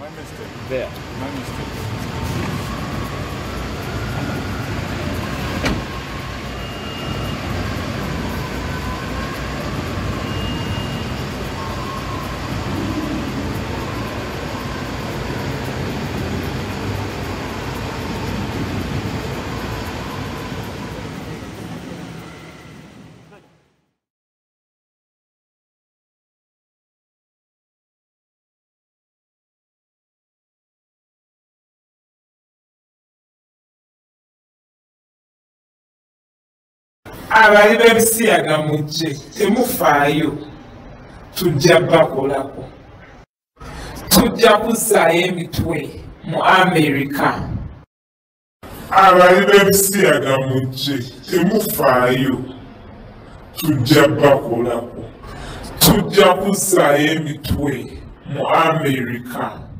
My mistake. There. My mistake. Abali b'ebisiyaga mujje temufaayo tujja bakolako tujja kuzzaayo emitwe mu Amerika. Abali b'ebisiyaga mujje temufaayo tujja bakolako tujja kuzzaayo emitwe mu Amerika.